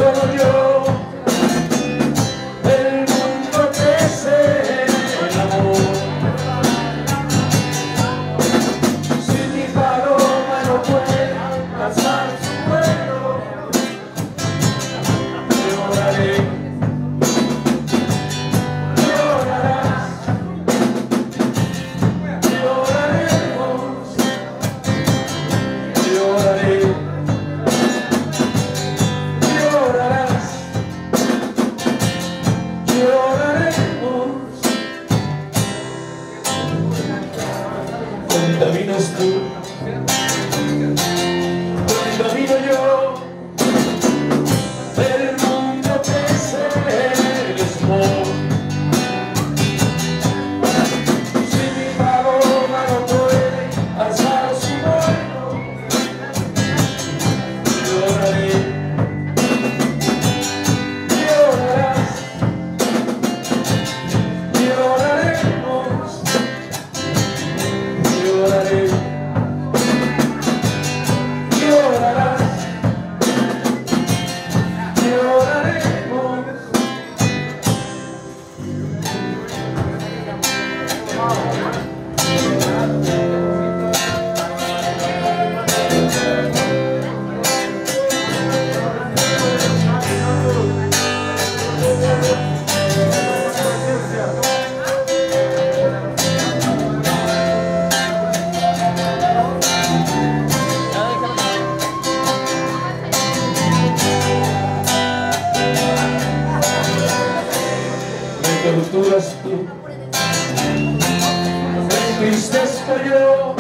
todo yo, el mundo crece en amor. Si mi paloma no puede alcanzar su vuelo, lloraré, llorarás, lloraremos, lloraré, llorarás, lloraremos. Contaminas tú, contamino yo, el mundo crece el smog. Si mi paloma no puede alzar su vuelo, lloraré, llorarás, lloraremos, lloraré, llorarás, lloraremos. Me torturas tú, me entristezco yo,